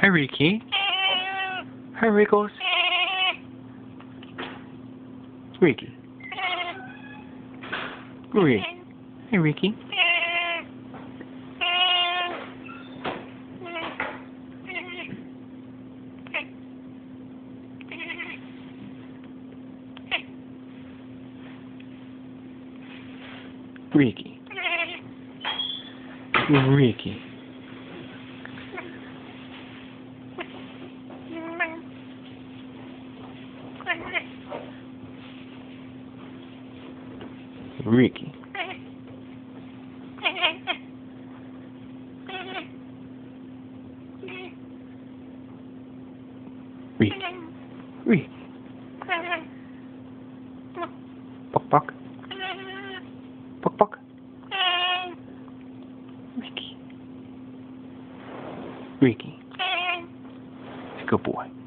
Hi, Ricky. Hi, Wriggles. Ricky. Ricky. Hey, Ricky. Ricky. Ricky. Ricky. Ricky. Ricky. Buck buck. Buck buck. Ricky. Ricky. Good boy.